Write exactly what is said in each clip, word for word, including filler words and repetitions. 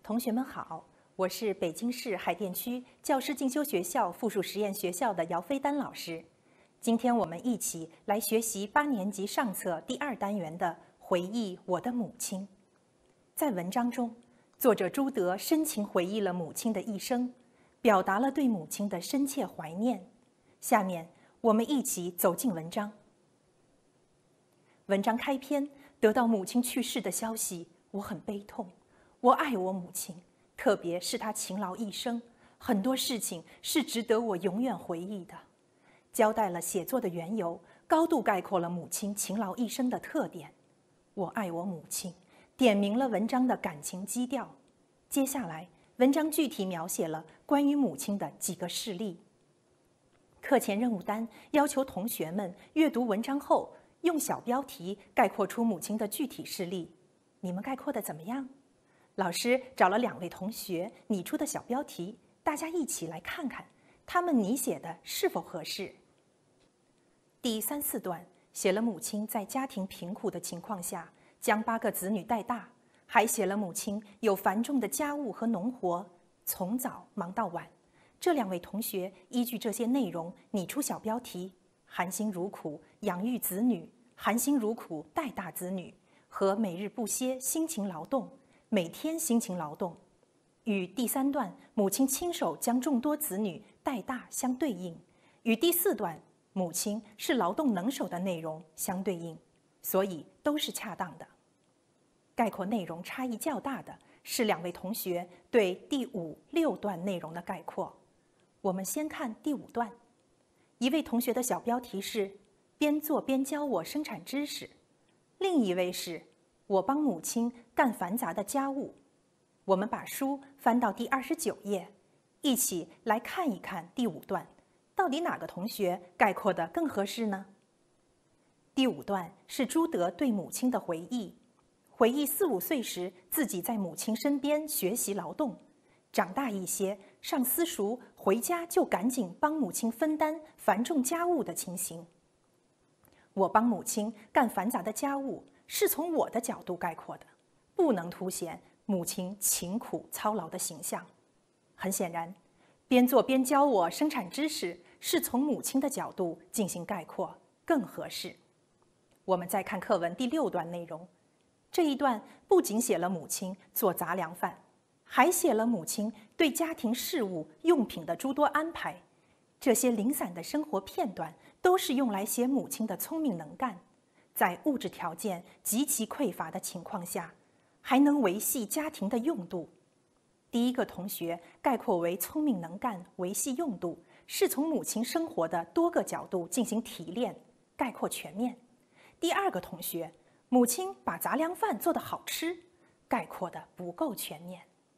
同学们好，我是北京市海淀区教师进修学校附属实验学校的姚飞丹老师。今天我们一起来学习八年级上册第二单元的回忆我的母亲。在文章中，作者朱德深情回忆了母亲的一生，表达了对母亲的深切怀念。下面我们一起走进文章。文章开篇得到母亲去世的消息，我很悲痛。我爱我母亲，特别是她勤劳一生，很多事情是值得我永远回忆的。交代了写作的缘由，高度概括了母亲勤劳一生的特点。我爱我母亲，点明了文章的感情基调。接下来，文章具体描写了关于母亲的几个事例。课前任务单要求同学们阅读文章后，用小标题概括出母亲的具体事例。你们概括的怎么样？老师找了两位同学拟出的小标题，大家一起来看看，他们拟写的是否合适。第三四段写了母亲在家庭贫苦的情况下，将八个子女带大，还写了母亲有繁重的家务和农活，从早忙到晚。这两位同学依据这些内容拟出小标题：含辛茹苦养育子女，含辛茹苦带大子女，和每日不歇辛勤劳动，每天辛勤劳动，与第三段母亲亲手将众多子女带大相对应，与第四段母亲是劳动能手的内容相对应，所以都是恰当的。概括内容差异较大的是两位同学对第五、六段内容的概括。我们先看第五段，一位同学的小标题是“边做边教我生产知识”，另一位是我帮母亲干繁杂的家务。我们把书翻到第二十九页，一起来看一看第五段，到底哪个同学概括的更合适呢？第五段是朱德对母亲的回忆，回忆四五岁时自己在母亲身边学习劳动，长大一些上私塾，回家就赶紧帮母亲分担繁重家务的情形。我帮母亲干繁杂的家务是从我的角度概括的，不能凸显母亲勤苦操劳的形象。很显然，边做边教我生产知识是从母亲的角度进行概括，更合适。我们再看课文第六段内容，这一段不仅写了母亲做杂粮饭，还写了母亲对家庭事务用品的诸多安排。这些零散的生活片段都是用来写母亲的聪明能干，在物质条件极其匮乏的情况下，还能维系家庭的用度。第一个同学概括为聪明能干、维系用度，是从母亲生活的多个角度进行提炼，概括全面。第二个同学，母亲把杂粮饭做得好吃，概括的不够全面。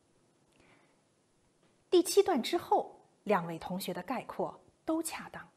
第七段之后，两位同学的概括都恰当，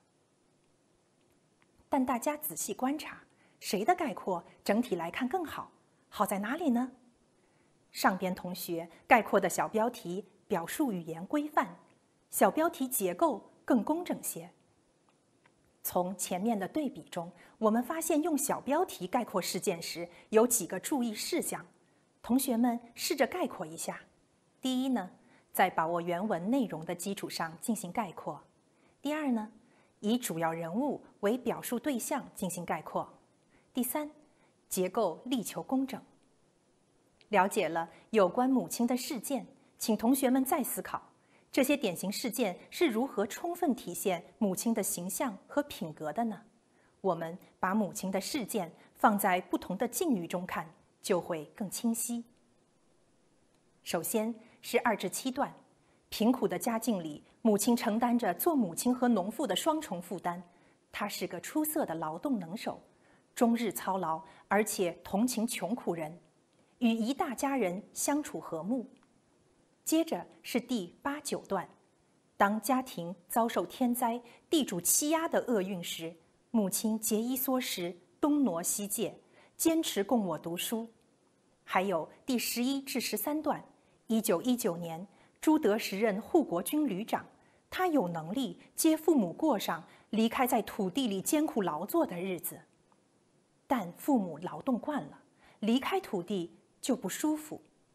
但大家仔细观察，谁的概括整体来看更好？好在哪里呢？上边同学概括的小标题表述语言规范，小标题结构更工整些。从前面的对比中，我们发现用小标题概括事件时有几个注意事项，同学们试着概括一下。第一呢，在把握原文内容的基础上进行概括。第二呢，以主要人物为表述对象进行概括。第三，结构力求工整。了解了有关母亲的事件，请同学们再思考，这些典型事件是如何充分体现母亲的形象和品格的呢？我们把母亲的事件放在不同的境遇中看，就会更清晰。首先是二至七段，贫苦的家境里，母亲承担着做母亲和农妇的双重负担。她是个出色的劳动能手，终日操劳，而且同情穷苦人，与一大家人相处和睦。接着是第八九段，当家庭遭受天灾、地主欺压的厄运时，母亲节衣缩食，东挪西借，坚持供我读书。还有第十一至十三段，一九一九年，朱德时任护国军旅长，他有能力接父母过上离开在土地里艰苦劳作的日子，但父母劳动惯了，离开土地就不舒服。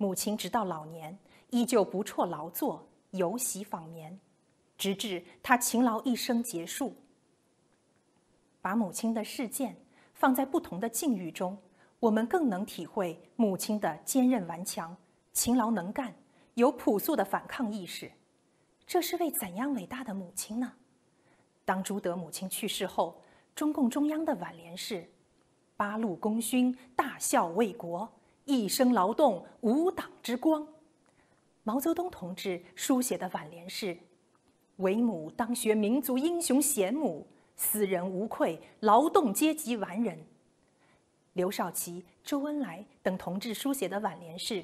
母亲直到老年依旧不辍劳作，游席访眠，直至她勤劳一生结束。把母亲的事件放在不同的境遇中，我们更能体会母亲的坚韧顽强、勤劳能干、有朴素的反抗意识。这是位怎样伟大的母亲呢？当朱德母亲去世后，中共中央的挽联是“八路功勋，大孝为国，一生劳动，无党之光”。毛泽东同志书写的挽联是“为母当学民族英雄贤母，斯人无愧劳动阶级完人”。刘少奇、周恩来等同志书写的挽联是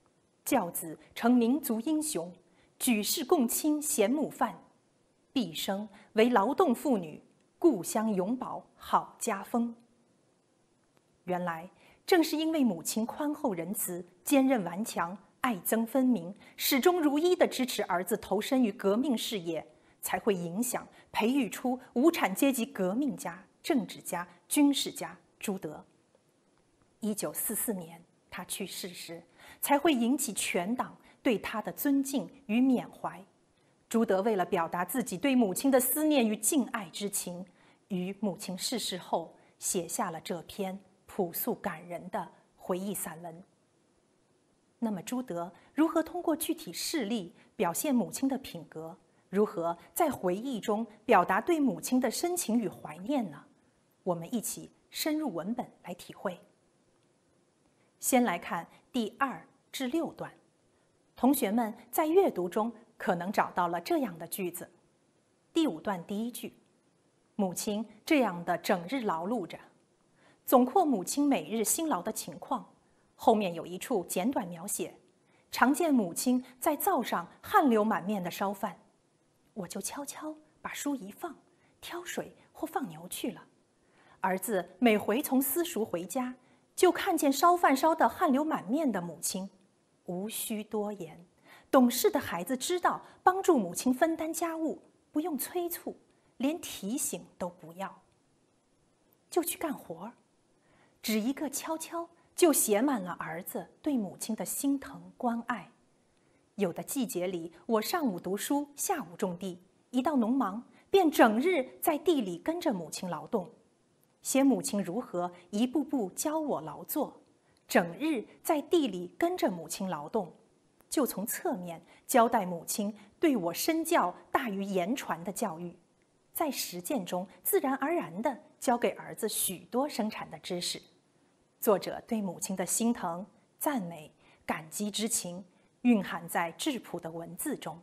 “教子成民族英雄，举世共亲贤母范，毕生为劳动妇女，故乡永保好家风”。原来正是因为母亲宽厚仁慈、坚韧顽强、爱憎分明，始终如一地支持儿子投身于革命事业，才会影响培育出无产阶级革命家、政治家、军事家朱德。一九四四年他去世时，才会引起全党对他的尊敬与缅怀。朱德为了表达自己对母亲的思念与敬爱之情，于母亲逝世后写下了这篇朴素感人的回忆散文。那么朱德如何通过具体事例表现母亲的品格？如何在回忆中表达对母亲的深情与怀念呢？我们一起深入文本来体会。先来看第二至六段，同学们在阅读中可能找到了这样的句子。第五段第一句，母亲这样的整日劳碌着，总括母亲每日辛劳的情况。后面有一处简短描写，常见母亲在灶上汗流满面的烧饭，我就悄悄把书一放，挑水或放牛去了。儿子每回从私塾回家，就看见烧饭烧得汗流满面的母亲，无需多言，懂事的孩子知道帮助母亲分担家务，不用催促，连提醒都不要，就去干活，只一个悄悄就写满了儿子对母亲的心疼关爱。有的季节里，我上午读书，下午种地，一到农忙，便整日在地里跟着母亲劳动，写母亲如何一步步教我劳作，整日在地里跟着母亲劳动，就从侧面交代母亲对我身教大于言传的教育，在实践中自然而然地教给儿子许多生产的知识。作者对母亲的心疼、赞美、感激之情蕴含在质朴的文字中。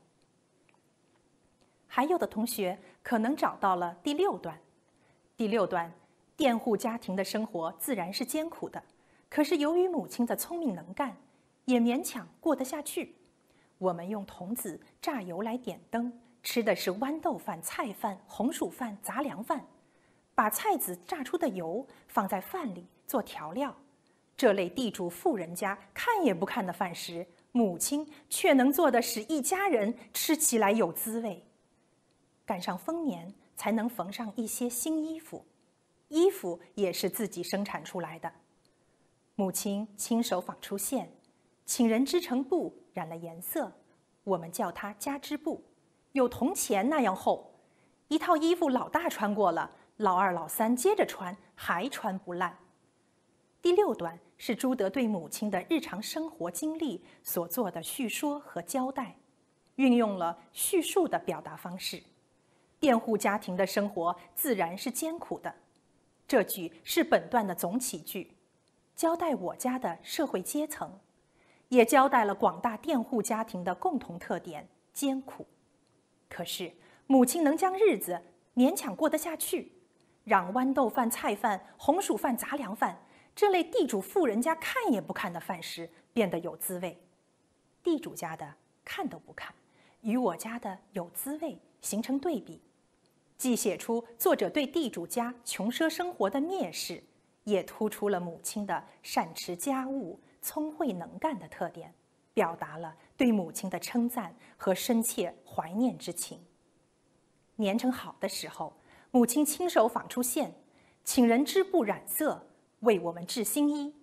还有的同学可能找到了第六段。第六段，佃户家庭的生活自然是艰苦的，可是由于母亲的聪明能干，也勉强过得下去。我们用童子榨油来点灯，吃的是豌豆饭、菜饭、红薯饭、杂粮饭，把菜籽榨出的油放在饭里做调料。这类地主富人家看也不看的饭食，母亲却能做得使一家人吃起来有滋味。赶上丰年，才能缝上一些新衣服，衣服也是自己生产出来的。母亲亲手纺出线，请人织成布，染了颜色，我们叫它家织布，有铜钱那样厚。一套衣服老大穿过了，老二老三接着穿，还穿不烂。第六段是朱德对母亲的日常生活经历所做的叙说和交代，运用了叙述的表达方式。佃户家庭的生活自然是艰苦的，这句是本段的总起句，交代我家的社会阶层，也交代了广大佃户家庭的共同特点——艰苦。可是母亲能将日子勉强过得下去，让豌豆饭、菜饭、红薯饭、杂粮饭这类地主富人家看也不看的饭食变得有滋味。地主家的看都不看，与我家的有滋味形成对比，既写出作者对地主家穷奢生活的蔑视，也突出了母亲的善持家务、聪慧能干的特点，表达了对母亲的称赞和深切怀念之情。年成好的时候，母亲亲手纺出线，请人织布染色，为我们制新衣，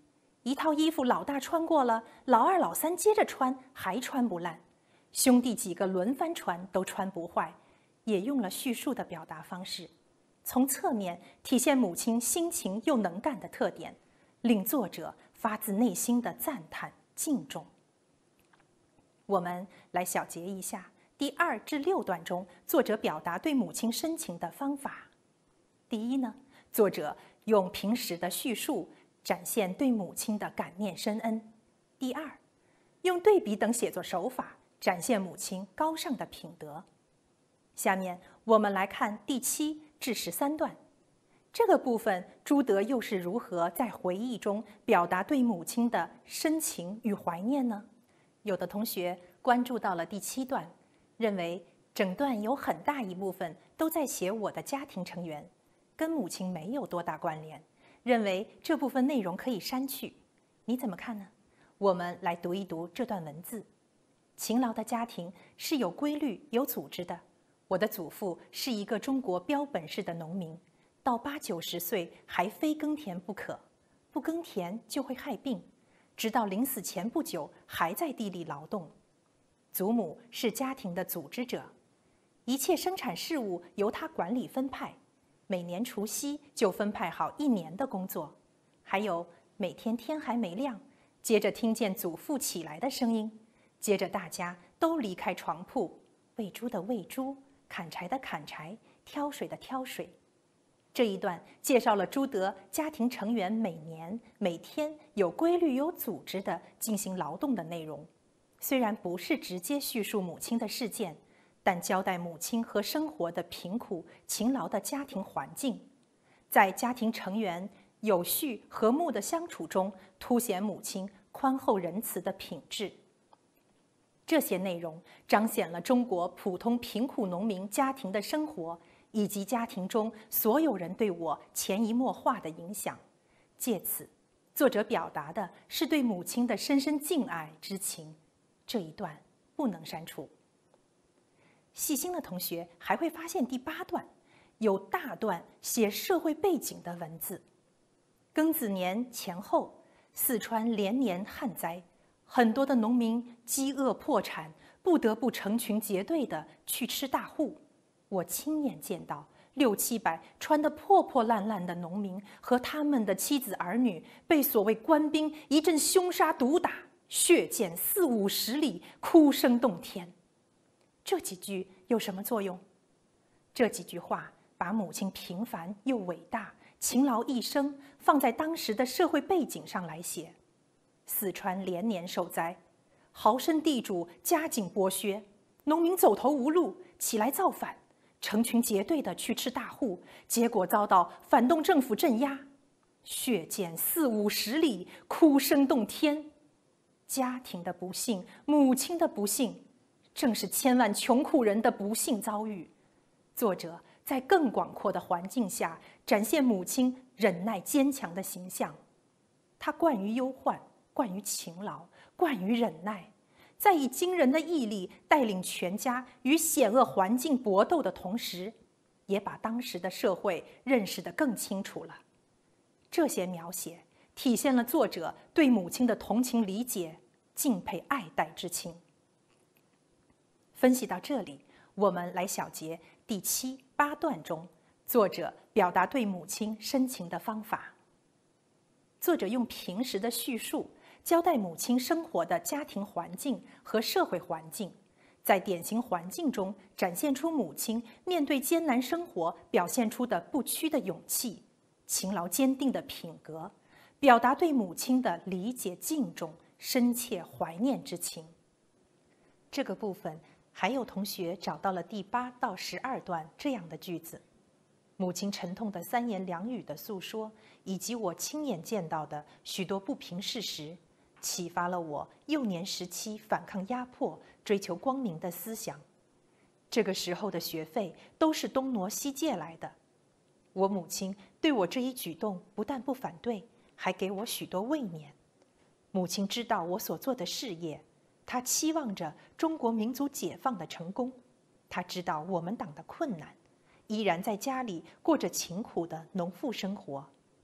一套衣服老大穿过了，老二、老三接着穿，还穿不烂。兄弟几个轮番穿，都穿不坏，也用了叙述的表达方式，从侧面体现母亲辛勤又能干的特点，令作者发自内心的赞叹敬重。我们来小结一下第二至六段中作者表达对母亲深情的方法。第一呢，作者用平实的叙述展现对母亲的感念深恩；第二，用对比等写作手法展现母亲高尚的品德。下面我们来看第七至十三段，这个部分朱德又是如何在回忆中表达对母亲的深情与怀念呢？有的同学关注到了第七段，认为整段有很大一部分都在写我的家庭成员，跟母亲没有多大关联，认为这部分内容可以删去。你怎么看呢？我们来读一读这段文字。勤劳的家庭是有规律、有组织的。我的祖父是一个中国标本式的农民，到八九十岁还非耕田不可，不耕田就会害病，直到临死前不久还在地里劳动。祖母是家庭的组织者，一切生产事务由他管理分派，每年除夕就分派好一年的工作。还有每天天还没亮，接着听见祖父起来的声音，接着大家都离开床铺，喂猪的喂猪，砍柴的砍柴，挑水的挑水。这一段介绍了朱德家庭成员每年每天有规律有组织地进行劳动的内容。虽然不是直接叙述母亲的事件，但交代母亲和生活的贫苦勤劳的家庭环境，在家庭成员有序和睦的相处中凸显母亲宽厚仁慈的品质。这些内容彰显了中国普通贫苦农民家庭的生活，以及家庭中所有人对我潜移默化的影响。借此，作者表达的是对母亲的深深敬爱之情。这一段不能删除。细心的同学还会发现第八段有大段写社会背景的文字。庚子年前后，四川连年旱灾，很多的农民饥饿破产，不得不成群结队地去吃大户。我亲眼见到六七百穿得破破烂烂的农民和他们的妻子儿女被所谓官兵一阵凶杀毒打，血溅四五十里，哭声动天。这几句有什么作用？这几句话把母亲平凡又伟大、勤劳一生放在当时的社会背景上来写。四川连年受灾，豪绅地主家境剥削，农民走投无路，起来造反，成群结队地去吃大户，结果遭到反动政府镇压，血溅四五十里，哭声动天。家庭的不幸，母亲的不幸，正是千万穷苦人的不幸遭遇。作者在更广阔的环境下展现母亲忍耐坚强的形象。她惯于忧患，惯于勤劳，惯于忍耐，在以惊人的毅力带领全家与险恶环境搏斗的同时，也把当时的社会认识得更清楚了。这些描写体现了作者对母亲的同情理解、敬佩爱戴之情。分析到这里，我们来小结第七、八段中作者表达对母亲深情的方法。作者用平实的叙述交代母亲生活的家庭环境和社会环境，在典型环境中展现出母亲面对艰难生活表现出的不屈的勇气、勤劳坚定的品格，表达对母亲的理解敬重、深切怀念之情。这个部分还有同学找到了第八到十二段这样的句子：母亲沉痛的三言两语的诉说，以及我亲眼见到的许多不平事实，启发了我幼年时期反抗压迫、追求光明的思想。这个时候的学费都是东挪西借来的。我母亲对我这一举动不但不反对，还给我许多慰勉。母亲知道我所做的事业，她期望着中国民族解放的成功。她知道我们党的困难，依然在家里过着勤苦的农妇生活。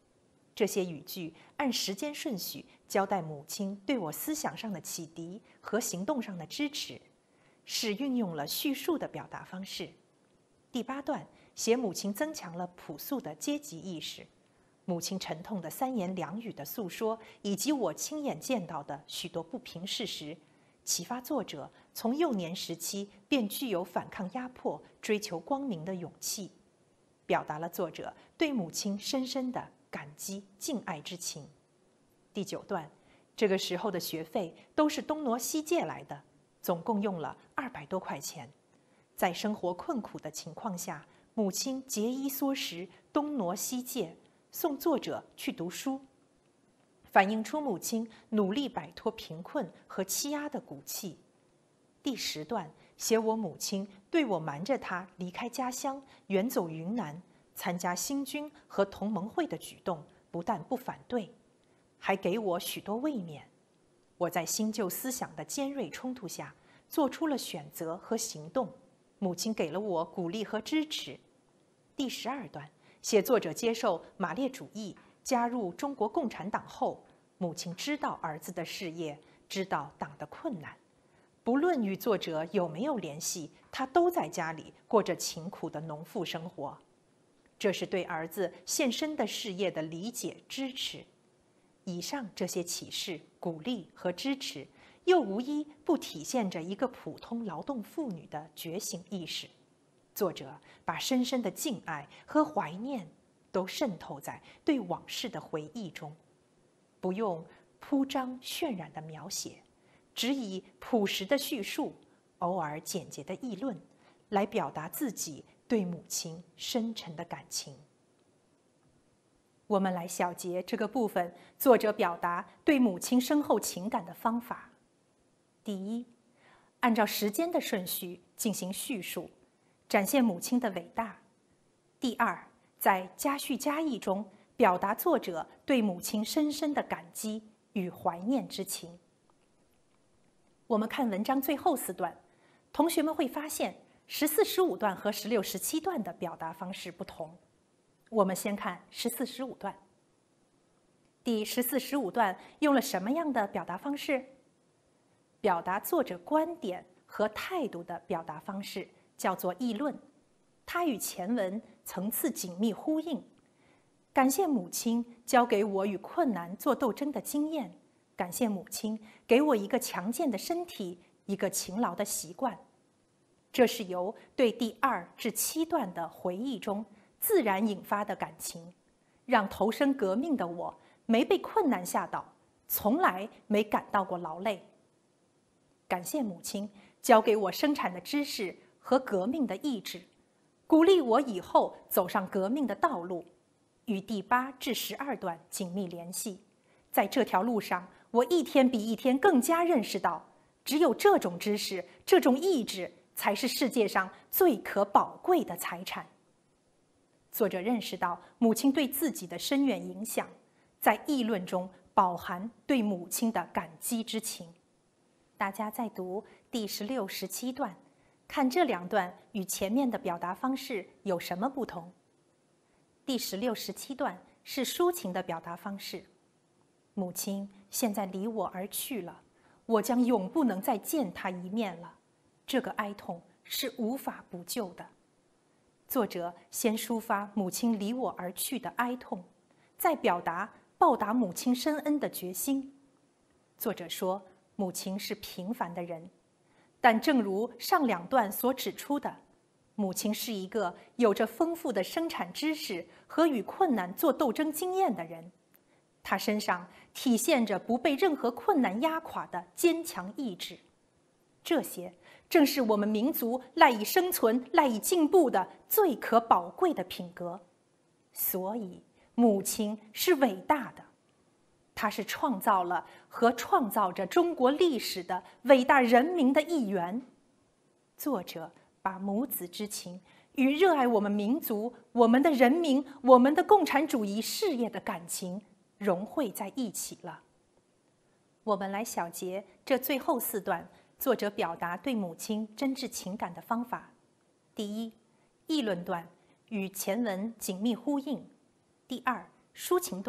这些语句按时间顺序交代母亲对我思想上的启迪和行动上的支持，是运用了叙述的表达方式。第八段写母亲增强了朴素的阶级意识，母亲沉痛的三言两语的诉说，以及我亲眼见到的许多不平事实，启发作者从幼年时期便具有反抗压迫、追求光明的勇气，表达了作者对母亲深深的感激敬爱之情。第九段，这个时候的学费都是东挪西借来的，总共用了二百多块钱。在生活困苦的情况下，母亲节衣缩食，东挪西借，送作者去读书，反映出母亲努力摆脱贫困和欺压的骨气。第十段写我母亲对我瞒着她离开家乡，远走云南，参加新军和同盟会的举动，不但不反对，还给我许多慰勉。我在新旧思想的尖锐冲突下，做出了选择和行动，母亲给了我鼓励和支持。第十二段写作者接受马列主义，加入中国共产党后，母亲知道儿子的事业，知道党的困难，不论与作者有没有联系，她都在家里过着勤苦的农妇生活。这是对儿子献身的事业的理解支持。以上这些启示、鼓励和支持，又无一不体现着一个普通劳动妇女的觉醒意识。作者把深深的敬爱和怀念都渗透在对往事的回忆中，不用铺张渲染的描写，只以朴实的叙述，偶尔简洁的议论，来表达自己对母亲深沉的感情。我们来小结这个部分作者表达对母亲深厚情感的方法。第一，按照时间的顺序进行叙述，展现母亲的伟大。第二，在加叙加意中表达作者对母亲深深的感激与怀念之情。我们看文章最后四段，同学们会发现十四、十五段和十六、十七段的表达方式不同。我们先看十四、十五段。第十四、十五段用了什么样的表达方式？表达作者观点和态度的表达方式叫做议论，它与前文层次紧密呼应。感谢母亲教给我与困难做斗争的经验，感谢母亲给我一个强健的身体，一个勤劳的习惯。这是由对第二至七段的回忆中自然引发的感情，让投身革命的我没被困难吓倒，从来没感到过劳累。感谢母亲教给我生产的知识和革命的意志，鼓励我以后走上革命的道路，与第八至十二段紧密联系。在这条路上，我一天比一天更加认识到，只有这种知识、这种意志，才是世界上最可宝贵的财产。作者认识到母亲对自己的深远影响，在议论中饱含对母亲的感激之情。大家在读第十六、十七段，看这两段与前面的表达方式有什么不同？第十六、十七段是抒情的表达方式。母亲现在离我而去了，我将永不能再见她一面了，这个哀痛是无法补救的。作者先抒发母亲离我而去的哀痛，再表达报答母亲深恩的决心。作者说，母亲是平凡的人，但正如上两段所指出的，母亲是一个有着丰富的生产知识和与困难做斗争经验的人。她身上体现着不被任何困难压垮的坚强意志，这些正是我们民族赖以生存、赖以进步的最可宝贵的品格。所以，母亲是伟大的，她是创造了和创造着中国历史的伟大人民的一员。作者把母子之情与热爱我们民族、我们的人民、我们的共产主义事业的感情融汇在一起了。我们来小结这最后四段作者表达对母亲真挚情感的方法。第一，议论段与前文紧密呼应。第二，抒情段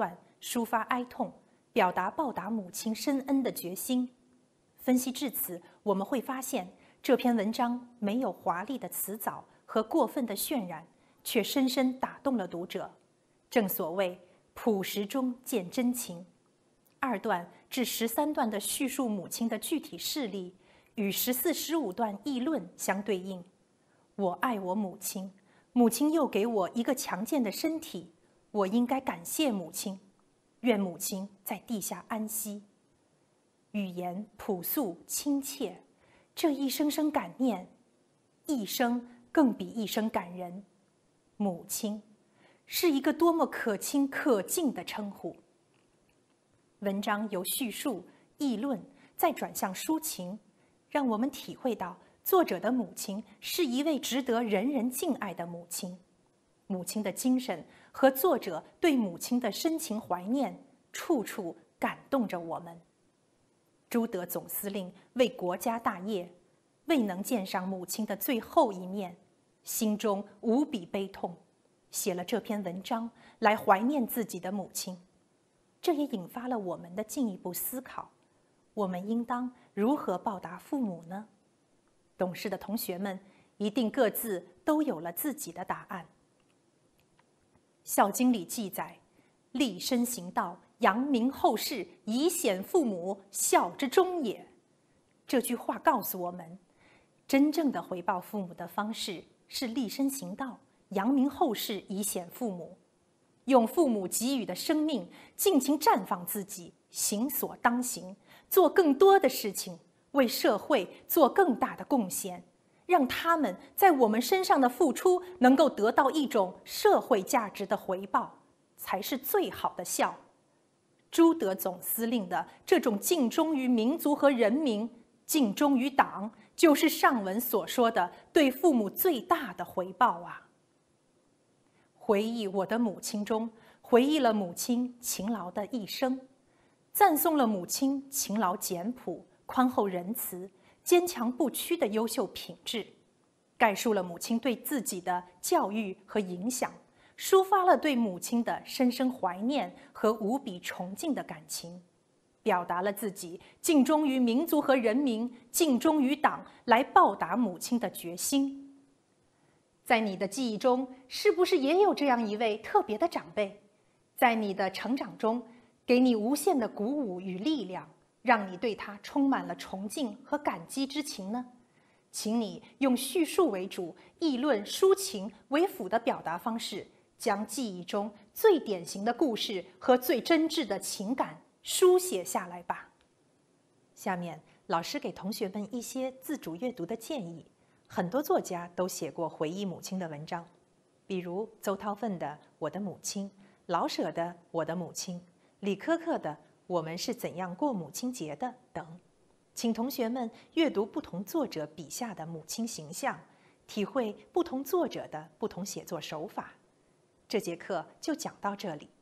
抒发哀痛，表达报答母亲深恩的决心。分析至此，我们会发现这篇文章没有华丽的辞藻和过分的渲染，却深深打动了读者。正所谓朴实中见真情。二段至十三段的叙述母亲的具体事例，与十四、十五段议论相对应。我爱我母亲，母亲又给我一个强健的身体，我应该感谢母亲，愿母亲在地下安息。语言朴素亲切，这一声声感念，一声更比一声感人。母亲是一个多么可亲可敬的称呼。文章由叙述、议论，再转向抒情，让我们体会到作者的母亲是一位值得人人敬爱的母亲。母亲的精神和作者对母亲的深情怀念，处处感动着我们。朱德总司令为国家大业，未能见上母亲的最后一面，心中无比悲痛，写了这篇文章来怀念自己的母亲。这也引发了我们的进一步思考：我们应当如何报答父母呢？懂事的同学们一定各自都有了自己的答案。《孝经》里记载：“立身行道，扬名后世，以显父母，孝之终也。”这句话告诉我们，真正的回报父母的方式是立身行道，扬名后世，以显父母。用父母给予的生命尽情绽放自己，行所当行，做更多的事情，为社会做更大的贡献，让他们在我们身上的付出能够得到一种社会价值的回报，才是最好的孝。朱德总司令的这种尽忠于民族和人民，尽忠于党，就是上文所说的对父母最大的回报啊。回忆我的母亲中，回忆了母亲勤劳的一生，赞颂了母亲勤劳简朴、宽厚仁慈、坚强不屈的优秀品质，概述了母亲对自己的教育和影响，抒发了对母亲的深深怀念和无比崇敬的感情，表达了自己尽忠于民族和人民、尽忠于党来报答母亲的决心。在你的记忆中，是不是也有这样一位特别的长辈，在你的成长中给你无限的鼓舞与力量，让你对他充满了崇敬和感激之情呢？请你用叙述为主、议论抒情为辅的表达方式，将记忆中最典型的故事和最真挚的情感书写下来吧。下面，老师给同学们一些自主阅读的建议。很多作家都写过回忆母亲的文章，比如邹韬奋的《我的母亲》，老舍的《我的母亲》，李科克的《我们是怎样过母亲节的》等。请同学们阅读不同作者笔下的母亲形象，体会不同作者的不同写作手法。这节课就讲到这里。